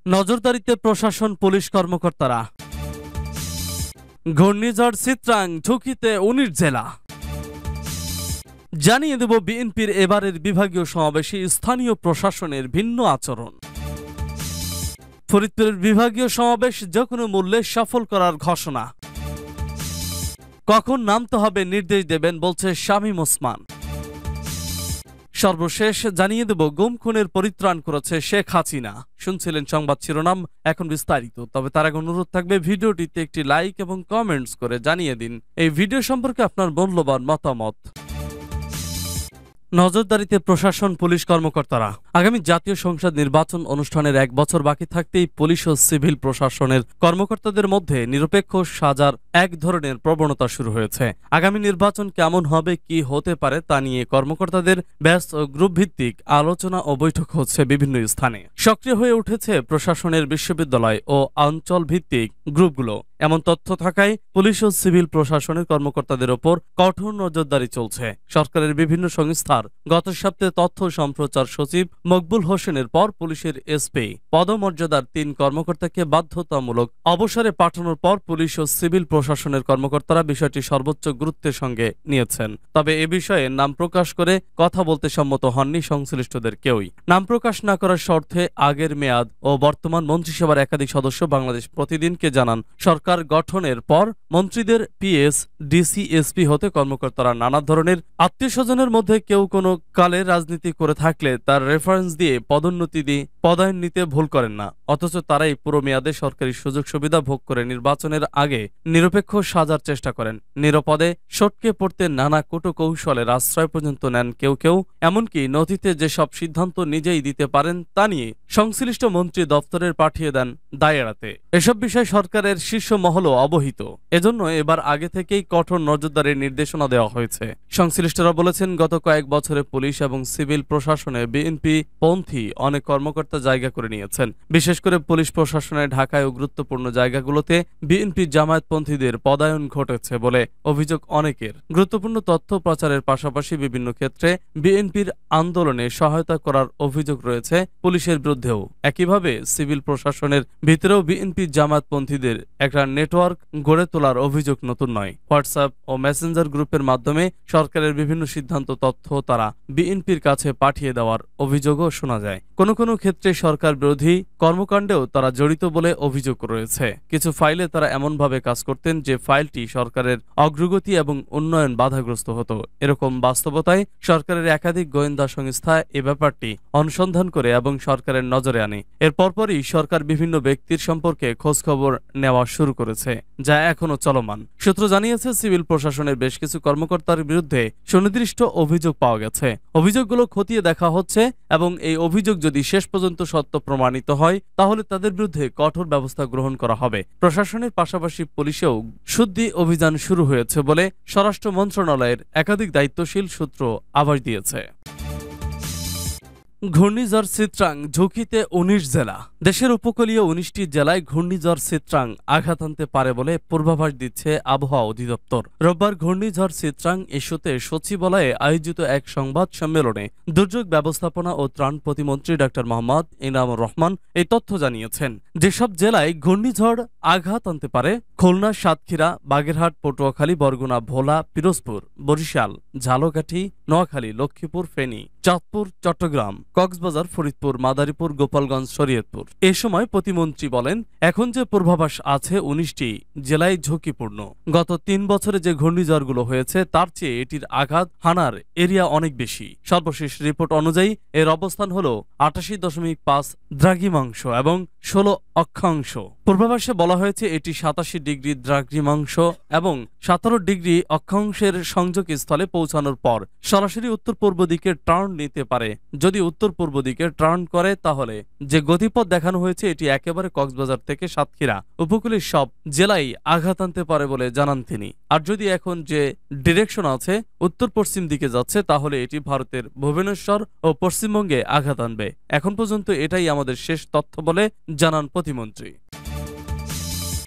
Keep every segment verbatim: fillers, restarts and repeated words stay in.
নজরদারিতে প্রশাসন পুলিশ কর্মকর্তারা। ঘূর্ণিঝড় চিত্রাং ঝুঁকিতে উনিশ জেলা। জানিয়ে দেব বিএনপির এবারের বিভাগীয় সমাবেশে স্থানীয় প্রশাসনের ভিন্ন আচরণ। ফরিদপুরের বিভাগীয় সমাবেশ যে কোনো মূল্যে সফল করার ঘোষণা। কখন নামতে হবে নির্দেশ দেবেন বলছে শামীম ওসমান। সর্বশেষ জানিয়ে দেব গুম খুনের পরিত্রাণ করেছে শেখ হাসিনা। শুনছিলেন সংবাদ শিরোনাম, এখন বিস্তারিত। তবে তার আগে অনুরোধ থাকবে ভিডিওটিতে একটি লাইক এবং কমেন্টস করে জানিয়ে দিন এই ভিডিও সম্পর্কে আপনার মূল্যবান মতামত। নজরদারিতে প্রশাসন পুলিশ কর্মকর্তারা। আগামী জাতীয় সংসদ নির্বাচন অনুষ্ঠানের এক বছর বাকি থাকতেই পুলিশ ও সিভিল প্রশাসনের কর্মকর্তাদের মধ্যে নিরপেক্ষ সাজার এক ধরনের প্রবণতা শুরু হয়েছে। আগামী নির্বাচন কেমন হবে, কি হতে পারে তা নিয়ে কর্মকর্তাদের ব্যাস ও গ্রুপ ভিত্তিক আলোচনা ও বৈঠক হচ্ছে বিভিন্ন স্থানে। সক্রিয় হয়ে উঠেছে প্রশাসনের বিশ্ববিদ্যালয় ও অঞ্চল ভিত্তিক গ্রুপগুলো। এমন তথ্য থাকায় পুলিশ ও সিভিল প্রশাসনের কর্মকর্তাদের ওপর কঠোর নজরদারি চলছে। সরকারের বিভিন্ন সংস্থার গত সপ্তাহে তথ্য সম্প্রচার সচিব মকবুল হোসেনের পর পুলিশের এসপি পদমর্যাদার তিন কর্মকর্তাকে বাধ্যতামূলক অবসরে পাঠানোর পর পুলিশ ও সিভিল প্রশাসনের কর্মকর্তারা বিষয়টি সর্বোচ্চ গুরুত্বের সঙ্গে নিয়েছেন। তবে এ বিষয়ে নাম প্রকাশ করে কথা বলতে সম্মত হননি সংশ্লিষ্টদের কেউই। নাম প্রকাশ না করার শর্তে আগের মেয়াদ ও বর্তমান মন্ত্রিসভার একাধিক সদস্য বাংলাদেশ প্রতিদিনকে জানান, সরকার গঠনের পর মন্ত্রীদের পিএস, ডিসি, এসপি হতে কর্মকর্তারা নানা ধরনের আত্মীয় স্বজনের মধ্যে কেউ কোনো কালে রাজনীতি করে থাকলে তার রেফারেন্স দিয়ে পদোন্নতি দিয়ে পদায়ন নিতে ভুল করেন না। অথচ তারাই পুরো মেয়াদে সরকারি সুযোগ সুবিধা ভোগ করে নির্বাচনের আগে নিরপেক্ষ সাজার চেষ্টা করেন। নিরাপদে সটকে পড়তে নানা কৌশলের আশ্রয় পর্যন্ত নেন কেউ কেউ। এমনকি নথিতে যেসব সিদ্ধান্ত নিজেই দিতে পারেন তা নিয়ে সংশ্লিষ্ট মন্ত্রী দপ্তরের পাঠিয়ে দেন দায় এড়াতে। এসব বিষয় সরকারের শীর্ষ মহলও অবহিত। এজন্য এবার আগে থেকেই কঠোর নজরদারির নির্দেশনা দেওয়া হয়েছে। সংশ্লিষ্টরা বলেছেন, গত কয়েক বছরে পুলিশ এবং সিভিল প্রশাসনে বিএনপি পন্থী অনেক কর্মকর্তা জায়গা করে নিয়েছেন। বিশেষ করে পুলিশ প্রশাসনে ঢাকায় ও গুরুত্বপূর্ণ জায়গাগুলোতে বিএনপি জামায়াতপন্থীদের পদায়ন ঘটেছে বলে অভিযোগ অনেকের। গুরুত্বপূর্ণ তথ্য প্রচারের পাশাপাশি বিভিন্ন ক্ষেত্রে বিএনপির আন্দোলনে সহায়তা করার অভিযোগ রয়েছে পুলিশের বিরুদ্ধেও। একইভাবে সিভিল প্রশাসনের ভিতরেও বিএনপি জামায়াতপন্থীদের একটা নেটওয়ার্ক গড়ে তোলার অভিযোগ নতুন নয়। হোয়াটসঅ্যাপ ও মেসেঞ্জার গ্রুপের মাধ্যমে সরকারের বিভিন্ন সিদ্ধান্ত তথ্য তারা বিএনপির কাছে পাঠিয়ে দেওয়ার অভিযোগও শোনা যায়। কোনো কোনো ক্ষেত্রে সরকার বিরোধী কর্মকাণ্ডেও তারা জড়িত বলে অভিযোগ রয়েছে। কিছু ফাইলে তারা এমনভাবে কাজ করতেন যে ফাইলটি সরকারের অগ্রগতি এবং উন্নয়ন বাধাগ্রস্ত হতো। এরকম বাস্তবতায় সরকারের একাধিক গোয়েন্দা সংস্থা এ ব্যাপারটি অনুসন্ধান করে এবং সরকারের নজরে আনে। এর পরপরই সরকার বিভিন্ন ব্যক্তির সম্পর্কে খোঁজখবর নেওয়া শুরু করেছে, যা এখনো চলমান। সূত্র জানিয়েছে, সিভিল প্রশাসনের বেশ কিছু কর্মকর্তার বিরুদ্ধে সুনির্দিষ্ট অভিযোগ পাওয়া গেছে। অভিযোগগুলো খতিয়ে দেখা হচ্ছে এবং এই অভিযোগ যদি শেষ পর্যন্ত সত্য প্রমাণিত হয় তাহলে তাদের বিরুদ্ধে কঠোর ব্যবস্থা গ্রহণ করা হবে। প্রশাসনের পাশাপাশি পুলিশেও শুদ্ধি অভিযান শুরু হয়েছে বলে স্বরাষ্ট্র মন্ত্রণালয়ের একাধিক দায়িত্বশীল সূত্র আভাস দিয়েছে। ঘূর্ণিঝড় চিত্রাং ঝুঁকিতে উনিশ জেলা। দেশের উপকূলীয় উনিশটি জেলায় ঘূর্ণিঝড় চিত্রাং আঘাত আনতে পারে বলে পূর্বাভাস দিচ্ছে আবহাওয়া অধিদপ্তর। রোববার ঘূর্ণিঝড় চিত্রাং ইস্যুতে সচিবালয়ে আয়োজিত এক সংবাদ সম্মেলনে দুর্যোগ ব্যবস্থাপনা ও ত্রাণ প্রতিমন্ত্রী ডাক্তার মোহাম্মদ ইনামুর রহমান এই তথ্য জানিয়েছেন। যেসব জেলায় ঘূর্ণিঝড় আঘাত আনতে পারে: খুলনা, সাতক্ষীরা, বাগেরহাট, পটুয়াখালী, বরগুনা, ভোলা, পিরোজপুর, বরিশাল, ঝালকাঠি, নোয়াখালী, লক্ষ্মীপুর, ফেনী, চাঁদপুর, চট্টগ্রাম, কক্সবাজার, ফরিদপুর, মাদারীপুর, গোপালগঞ্জ, শরীয়তপুর। এ সময় প্রতিমন্ত্রী বলেন, এখন যে পূর্বাভাস আছে উনিশটি জেলায় ঝুঁকিপূর্ণ। গত তিন বছরে যে ঘূর্ণিঝড়গুলো হয়েছে তার চেয়ে এটির আঘাত হানার এরিয়া অনেক বেশি। সর্বশেষ রিপোর্ট অনুযায়ী এর অবস্থান হল আটাশি দশমিক পাঁচ দ্রাঘিমাংশ এবং ষোলো অক্ষাংশ। পূর্বাভাসে বলা হয়েছে এটি সাতাশি ডিগ্রি দ্রাঘিমাংশ এবং সতেরো ডিগ্রি অক্ষাংশের সংযোগ স্থলে পৌঁছানোর পর সরাসরি উত্তর পূর্ব দিকে টার্ন নিতে পারে। যদি উত্তর পূর্ব দিকে টার্ন করে তাহলে যে গতিপথ দেখানো হয়েছে এটি একেবারে কক্সবাজার থেকে সাতক্ষীরা উপকূলের সব জেলায় আঘাত আনতে পারে বলে জানান তিনি। আর যদি এখন যে ডিরেকশন আছে উত্তর পশ্চিম দিকে যাচ্ছে তাহলে এটি ভারতের ভুবনেশ্বর ও পশ্চিমবঙ্গে আঘাত আনবে। এখন পর্যন্ত এটাই আমাদের শেষ তথ্য বলে জানান প্রতিমন্ত্রী।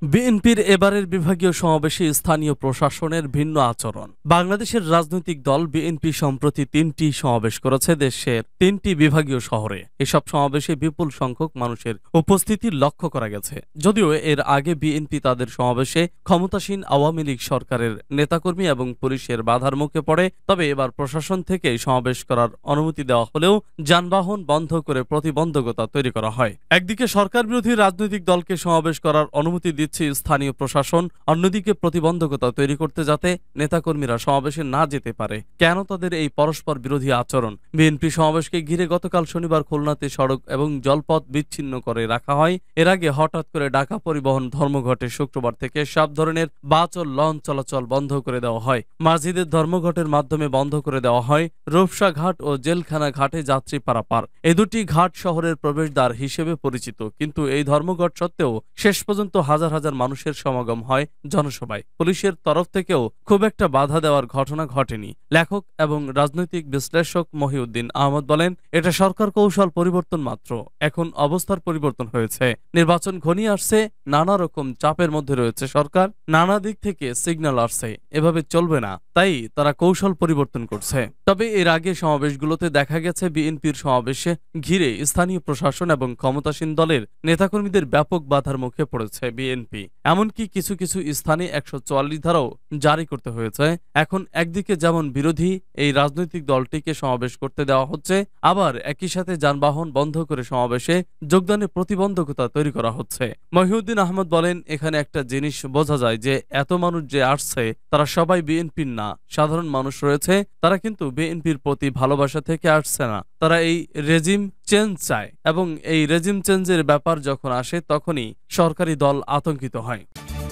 বিএনপির এবারের বিভাগীয় সমাবেশে স্থানীয় প্রশাসনের ভিন্ন আচরণ। বাংলাদেশের রাজনৈতিক দল বিএনপি সম্প্রতি তিনটি সমাবেশ করেছে দেশের তিনটি বিভাগীয় শহরে। এসব সমাবেশে বিপুল সংখ্যক মানুষের উপস্থিতি লক্ষ্য করা গেছে। যদিও এর আগে বিএনপি তাদের সমাবেশে ক্ষমতাসীন আওয়ামী লীগ সরকারের নেতাকর্মী এবং পুলিশের বাধার মুখে পড়ে, তবে এবার প্রশাসন থেকে সমাবেশ করার অনুমতি দেওয়া হলেও যানবাহন বন্ধ করে প্রতিবন্ধকতা তৈরি করা হয়। একদিকে সরকার বিরোধী রাজনৈতিক দলকে সমাবেশ করার অনুমতি দিচ্ছে স্থানীয় প্রশাসন, অন্যদিকে প্রতিবন্ধকতা তৈরি করতে যাতে নেতাকর্মীরা সমাবেশে না যেতে পারে। কেন তাদের এই পরস্পর বিরোধী আচরণ? বিএনপি সমাবেশকে ঘিরে গতকাল শনিবার খুলনাতে সড়ক এবং জলপথ বিচ্ছিন্ন করে রাখা হয়। এর আগে হঠাৎ করে ঢাকা পরিবহন ধর্মঘটে শুক্রবার থেকে সব ধরনের বাস ও লঞ্চ চলাচল বন্ধ করে দেওয়া হয়। মসজিদের ধর্মঘটের মাধ্যমে বন্ধ করে দেওয়া হয় রূপসা ঘাট ও জেলখানা ঘাটে যাত্রী পারাপার। এই দুটি ঘাট শহরের প্রবেশদ্বার হিসেবে পরিচিত, কিন্তু এই ধর্মঘট সত্ত্বেও শেষ পর্যন্ত হাজার হাজার মানুষের সমাগম হয় জনসভায়। পুলিশের তরফ থেকেও খুব একটা বাধা দেওয়ার ঘটনা ঘটেনি। লেখক এবং রাজনৈতিক বিশ্লেষক মহিউদ্দিন আহমদ বলেন, এটা সরকার কৌশল পরিবর্তন মাত্র। এখন অবস্থার পরিবর্তন হয়েছে, নির্বাচন ঘনিয়ে আসছে, নানা রকম চাপের মধ্যে রয়েছে সরকার, নানা দিক থেকে সিগন্যাল আসছে, এভাবে চলবে না, তাই তারা কৌশল পরিবর্তন করছে। তবে এর আগে সমাবেশগুলোতে দেখা গেছে বিএনপির সমাবেশে ঘিরে স্থানীয় প্রশাসন এবং ক্ষমতাসীন দলের নেতাকর্মীদের ব্যাপক বাধার মুখে পড়েছে বিএনপি। এমনকি কিছু কিছু স্থানে একশো চুয়াল্লিশ ধারাও জারি করতে হয়েছে। এখন একদিকে যেমন বিরোধী এই রাজনৈতিক দলটিকে সমাবেশ করতে দেওয়া হচ্ছে, আবার একই সাথে যানবাহন বন্ধ করে সমাবেশে যোগদানে প্রতিবন্ধকতা তৈরি করা হচ্ছে। মহিউদ্দিন আহমদ বলেন, এখানে একটা জিনিস বোঝা যায় যে এত মানুষ যে আসছে তারা সবাই বিএনপির না, সাধারণ মানুষ রয়েছে, তারা কিন্তু বিএনপির প্রতি ভালোবাসা থেকে আসছে না, তারা এই রেজিম চেঞ্জ চায় এবং এই রেজিম চেঞ্জের ব্যাপার যখন আসে তখনই সরকারি দল আতঙ্কিত হয়।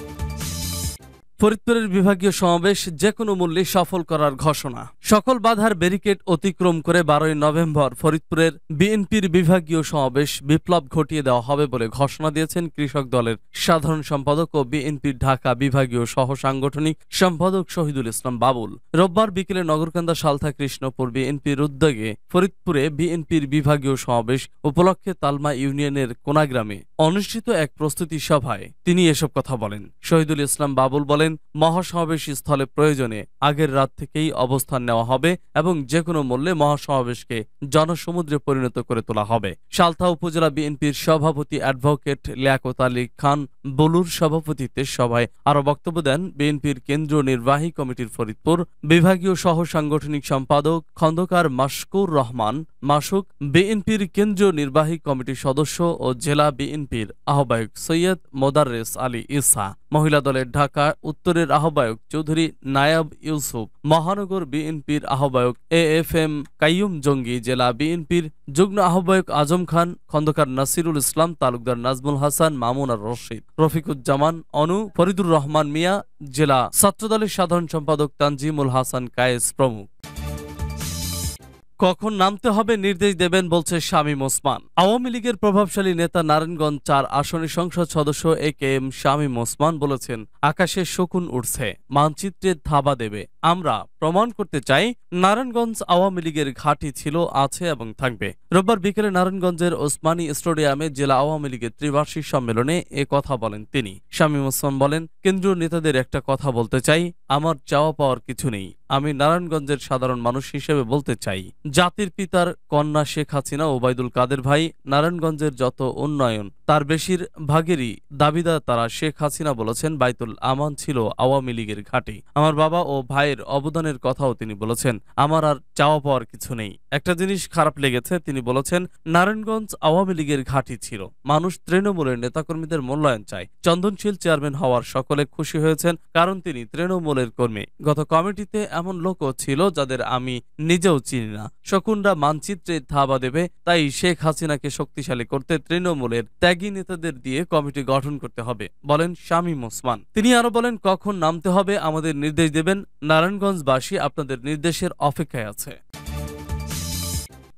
ফরিদপুরের বিভাগীয় সমাবেশ যে কোনো মূল্যে সফল করার ঘোষণা। সকল বাধার ব্যারিকেড অতিক্রম করে বারোই নভেম্বর ফরিদপুরের বিএনপির বিভাগীয় সমাবেশ বিপ্লব ঘটিয়ে দেওয়া হবে বলে ঘোষণা দিয়েছেন কৃষক দলের সাধারণ সম্পাদক ও বিএনপির ঢাকা বিভাগীয় সহ সাংগঠনিক সম্পাদক শহীদুল ইসলাম বাবুল। রোববার বিকেলে নগরকান্দা সালথা কৃষ্ণপুর বিএনপির উদ্যোগে ফরিদপুরে বিএনপির বিভাগীয় সমাবেশ উপলক্ষে তালমা ইউনিয়নের কোনাগ্রামে অনুষ্ঠিত এক প্রস্তুতি সভায় তিনি এসব কথা বলেন। শহীদুল ইসলাম বাবুল বলেন, মহাসমাবেশ স্থলে প্রয়োজনে আগের রাত থেকেই অবস্থান নেওয়া হবে এবং যে কোনো মূল্যে মহাসমাবেশকে জনসমুদ্রে পরিণত করে তোলা হবে। সালথা উপজেলা বিএনপির সভাপতি অ্যাডভোকেট লিয়াকত আলী খান বলুর সভাপতিত্বে সভায় আরো বক্তব্য দেন বিএনপির কেন্দ্রীয় নির্বাহী কমিটির ফরিদপুর বিভাগীয় সহ সাংগঠনিক সম্পাদক খন্দকার মাশকুর রহমান মাসুক, বিএনপির কেন্দ্রীয় নির্বাহী কমিটির সদস্য ও জেলা বিএনপির আহ্বায়ক সৈয়দ মোদাররেস আলী ইসা, মহিলা দলের ঢাকা উত্তরের আহ্বায়ক চৌধুরী নায়াব ইউসুফ, মহানগর বিএনপির আহ্বায়ক এ এফ এম কাইয়ুম জঙ্গি, জেলা বিএনপির যুগ্ম আহ্বায়ক আজম খান, খন্দকার নাসিরুল ইসলাম, তালুকদার নাজমুল হাসান, মামুন আর রশিদ, রফিকুজ্জামান অনু, ফরিদুর রহমান মিয়া, জেলা ছাত্রদলের সাধারণ সম্পাদক তানজিমুল হাসান কায়েস প্রমুখ। কখন নামতে হবে নির্দেশ দেবেন বলছে শামীম ওসমান। আওয়ামী লীগের প্রভাবশালী নেতা নারায়ণগঞ্জ চার আসনের সংসদ সদস্য A K M Shamim Osman বলেছেন, আকাশে শকুন উঠছে, মানচিত্রে থাবা দেবে। আমরা প্রমাণ করতে চাই নারায়ণগঞ্জ আওয়ামী লীগের ঘাঁটি ছিল, আছে এবং থাকবে। রোববার বিকেলে নারায়ণগঞ্জের ওসমানী স্টেডিয়ামে জেলা আওয়ামী লীগের ত্রিবার্ষিক সম্মেলনে এ কথা বলেন তিনি। শামীম ওসমান বলেন, কেন্দ্রীয় নেতাদের একটা কথা বলতে চাই, আমার চাওয়া পাওয়ার কিছু নেই। আমি নারায়ণগঞ্জের সাধারণ মানুষ হিসেবে বলতে চাই, জাতির পিতার কন্যা শেখ হাসিনা ওবায়দুল কাদের ভাই নারায়ণগঞ্জের যত উন্নয়ন তার বেশির ভাগেরই দাবিদার তারা। শেখ হাসিনা বলেছেন বাইতুল আমান ছিল আওয়ামী লীগের ঘাঁটি। আমার বাবা ও ভাইয়ের অবদানের কথাও তিনি বলেছেন। আমার আর চাওয়া পাওয়ার কিছু নেই। একটা জিনিস খারাপ লেগেছে, তিনি বলেছেন নারায়ণগঞ্জ আওয়ামী লীগের ঘাঁটি ছিল, মানুষ তৃণমূলের নেতাকর্মীদের মূল্যায়ন চায়। চন্দনশীল চেয়ারম্যান হওয়ার সকলে খুশি হয়েছেন, কারণ তিনি তৃণমূলের কর্মী। গত কমিটিতে এমন লোকও ছিল যাদের আমি নিজেও চিনি না। শকুনরা মানচিত্রে ধাবা দেবে, তাই শেখ হাসিনাকে শক্তিশালী করতে তৃণমূলের ত্যাগী নেতাদের দিয়ে কমিটি গঠন করতে হবে, বলেন শামীম ওসমান। তিনি আরো বলেন, কখন নামতে হবে আমাদের নির্দেশ দেবেন, নারায়ণগঞ্জবাসী আপনাদের নির্দেশের অপেক্ষায় আছে।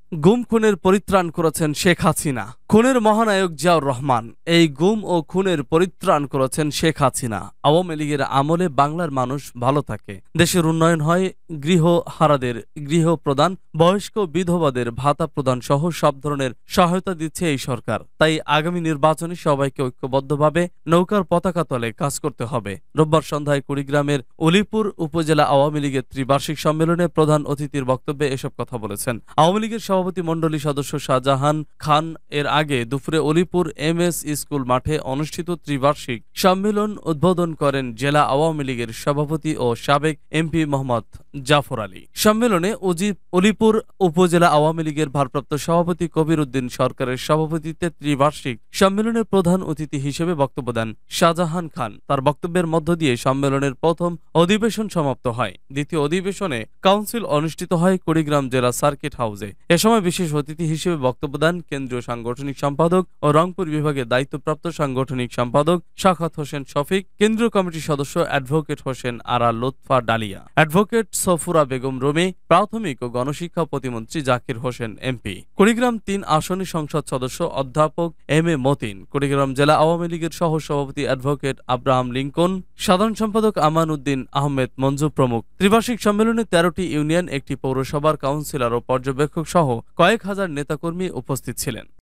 গুম খুনের পরিত্রাণ করেছেন শেখ হাসিনা। খুনের মহানায়ক জিয়াউর রহমান। এই গুম ও খুনের পরিত্রাণ করেছেন শেখ হাসিনা। আওয়ামী লীগের আমলে বাংলার মানুষ ভালো থাকে, দেশের উন্নয়ন হয়, গৃহহারাদের গৃহ প্রদান, বয়স্ক বিধবাদের ভাতা প্রদান সহ সব ধরনের সহায়তা দিচ্ছে এই সরকার। তাই আগামী নির্বাচনে সবাইকে ঐক্যবদ্ধভাবে নৌকার পতাকা তলে কাজ করতে হবে। রোববার সন্ধ্যায় কুড়িগ্রামের উলিপুর উপজেলা আওয়ামী লীগের ত্রিবার্ষিক সম্মেলনে প্রধান অতিথির বক্তব্যে এসব কথা বলেছেন আওয়ামী লীগের সভাপতি মণ্ডলী সদস্য শাহজাহান খান। এর আগে দুপুরে অলিপুর এম এস স্কুল মাঠে অনুষ্ঠিত ত্রিবার্ষিক সম্মেলন উদ্বোধন করেন জেলা আওয়ামী লীগের সভাপতি ও সাবেক এমপি মোহাম্মদ জাফর আলী। সম্মেলনে অলিপুর উপজেলা আওয়ামী লীগের ভারপ্রাপ্ত সভাপতি কবির উদ্দিন সরকারের সভাপতিত্বে ত্রিবার্ষিক সম্মেলনের প্রধান অতিথি হিসেবে বক্তব্য দেন শাহজাহান খান। তার বক্তব্যের মধ্য দিয়ে সম্মেলনের প্রথম অধিবেশন সমাপ্ত হয়। দ্বিতীয় অধিবেশনে কাউন্সিল অনুষ্ঠিত হয় কুড়িগ্রাম জেলা সার্কিট হাউসে। এ সময় বিশেষ অতিথি হিসেবে বক্তব্য দেন কেন্দ্রীয় সাংগঠনিক সম্পাদক ও রংপুর বিভাগের দায়িত্বপ্রাপ্ত সাংগঠনিক সম্পাদক শাখাত হোসেন শফিক, কেন্দ্রীয় কমিটির সদস্য অ্যাডভোকেট হোসেন আরা লুৎফা ডালিয়া, অ্যাডভোকেট সফুরা বেগম রুমি, প্রাথমিক ও গণশিক্ষা প্রতিমন্ত্রী জাকির হোসেন এমপি, কুড়িগ্রাম তিন আসনের সংসদ সদস্য অধ্যাপক এম এ মতিন, কুড়িগ্রাম জেলা আওয়ামী লীগের সহ সভাপতি অ্যাডভোকেট আব্রাহাম লিঙ্কন, সাধারণ সম্পাদক আমান উদ্দিন আহমেদ মঞ্জু প্রমুখ। ত্রিবার্ষিক সম্মেলনে তেরোটি ইউনিয়ন, একটি পৌরসভার কাউন্সিলর ও পর্যবেক্ষক সহ কয়েক হাজার নেতাকর্মী উপস্থিত ছিলেন।